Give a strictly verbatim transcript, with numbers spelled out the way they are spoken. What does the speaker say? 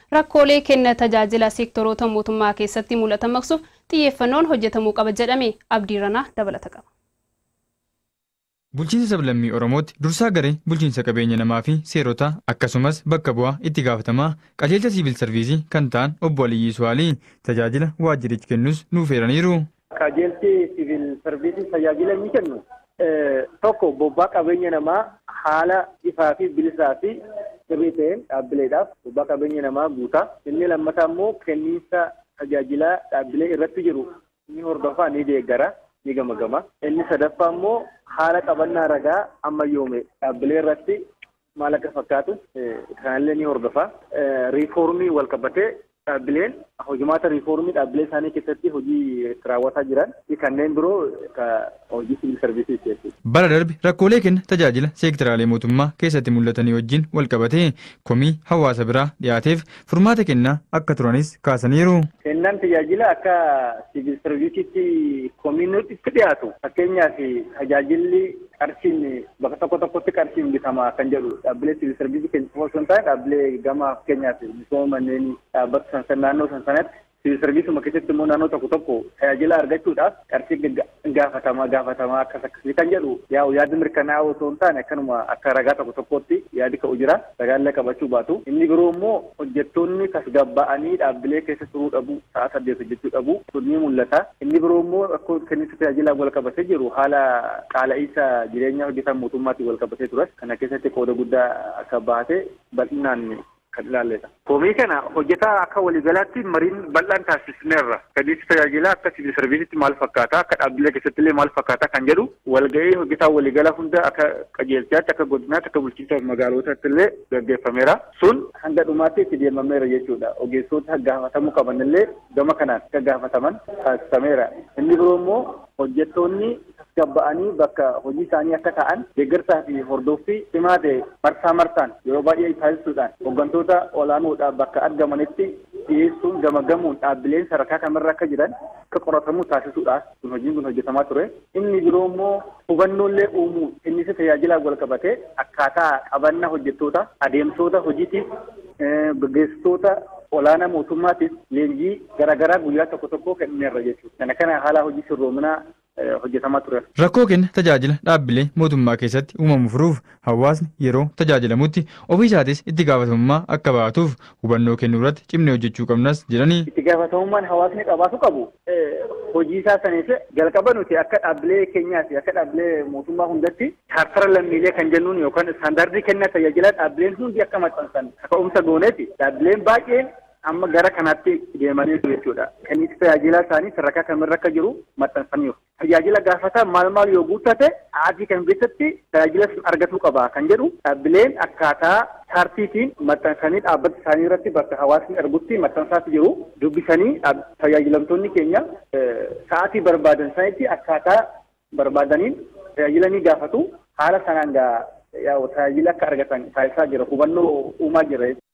rakkoolee kenna tajaajila seektoroota mootummaa keessatti mul'atan maqsuuf xiyyeeffannoon hojjetamuu qaba jedhame Abdiiranaa dabalata qaba. Bulchiinsa sablammii Oromooti dursaa garee bulchiinsa qabeenya namaa fi seerota akkasumas bakka bu'aa itti gaafatamaa qajeelcha siivil sarviisii kan ta'an obbo Aliyyii Suwaalii tajaajila waajjirichi kennus nuuf eeraniiru. Qajeelchi siivil sarviisii tajaajila inni kennu tokko bobbaa qabeenya namaa haala ifaa fi bilisaa fi sirrii ta'een dhaabbileedhaaf bobbaa qabeenya namaa guutaa. Inni lammataa immoo kenniinsa tajaajilaa dhaabbilee irratti jiru ni hordofaa ni deeggara ni gamagama. Inni sadaffaa immoo haala qabannaa ragaa ammayyoome dhaabbilee irratti maal akka fakkaatu kanallee ni hordofa. Riifoormii wal qabatee dhaabbileen hojimaata riifoormii dhaabbilee isaanii keessatti hojii raawwataa jiran kanneen biroo hojii siivil sarviisii keessatti. Bara darbe rakkoolee kenna tajaajila seektiraalee mootummaa keessatti mul'atanii wajjin wal qabatee komii hawaasa biraa dhiyaateef furmaata kennaa akka turanis kaasaniiru. Kennaan tajaajila akka siivil sarviisiitti komiin itti dhiyaatu fakkeenyaaf tajaajilli qarshiin bakka tokko tokkotti qarshiin bitama kan jedhu dhaabbilee siivil sarviisii keessa osoo hin taane dhaabbilee gama fakkeenyaaf misooma manneen dhaabbata san naannoo san sanatti siivil sarviisuma keessatti immoo naannoo tokko tokko tajaajila argachuudhaaf qarshii gaafatamaa gaafatamaa akkas akkasii kan jedhu yaa'u yaadni mirkanaa'aa osoo hin taane akkanuma akka ragaa tokko tokkotti yaadi ka'u jira ragaallee qabachuu baatu. Inni biroo immoo hojjettoonni tasgabba'anii dhaabbilee keessa turuu dhabu sa'a saddeet hojjechuu dhabu sun ni mul'ata. Inni biroo immoo akka kenniinsa tajaajilaa wal qabatee jiru haala qaala'insa jireenya hojjetan mootummaatiin wal qabatee turas kana keessatti qooda guddaa akka baate bal'inaan kan ilaalledha. Komii kana hojjetaa akka waliigalaatti mariin bal'aan taasisneerra. Kenniinsi tajaajilaa akka siivil sarviisiitti maal fakkaata akka dhaabbilee keessatti illee maal fakkaata kan jedhu walgahii hojjetaa waliigalaa hunda akka qajeelchaatti akka godinaatti akka bulchiinsa magaalotaatti illee gaggeeffameera. Sun hanga dhumaatti itti deemameera jechuudha. Ogeessota gaafatamuu qaban illee gama kanaan akka gaafataman taasifameera. Inni biroo immoo hojjettoonni gabba'anii bakka hojii isaanii akka ta'an deeggarsaa fi hordoffii cimaa ta'e marsaa marsaan yeroo baay'ee taasisuudhaan hooggantoota olaanoodhaan bakka argamanitti dhiyeessuun gamagamuun dhaabbileen sadarkaa kamirra akka jiran akka qoratamuu taasisuudhaaf kun hojiin kun hojjetamaa ture. Inni biroo immoo hubannoolee uumuu innis tajaajilaa wal qabatee akkaataa qabannaa hojjettoota adeemsoota hojiitiif gaggeessitoota olaanaa mootummaatiif leenjii garaagaraa guyyaa tokko tokko kenneerra jechuudha. Kana kana haala hojii sirroominaa hojjetamaa ture. Rakkoo kenna tajaajila dhaabbilee mootummaa keessatti uumamu furuuf hawaasni yeroo tajaajilamutti ofii isaatis itti gaafatamummaa akka baatuuf hubannoo kennuu irratti cimnee hojjechuu qabnas jedhanii. Itti gaafatamummaan hawaasni qabaatu qabu hojii isaa saniif jalqaba nuti akka dhaabbilee keenyaati akka dhaabbilee mootummaa hundatti chaartara lammiilee kan jennuun yookaan istaandardii kennaa tajaajilaa dhaabbileen hundi akka maxxansan kaka'umsa gooneeti dhaabbileen baay'een amma gara kanaatti deemanii jechuudha. Kenniinsi tajaajilaa isaanii sadarkaa kamirra akka jiru maxxansaniiru. Tajaajila gaafataa maal maal yoo guuttate sa'aatii kan keessatti tajaajila sun argatuu qaba kan jedhu dhaabbileen akkaataa chaartiitiin maxxansanii dhaabbata isaanii irratti bakka hawaasni argutti maxxansaatu jiru. Dubbisanii tajaajilamtoonni keenya sa'aatii barbaadan sanitti akkaataa barbaadaniin tajaajila ni gaafatu. Haala sanaan tajaajila akka argatan taasisaa jira. Hubannoo uumaa jira.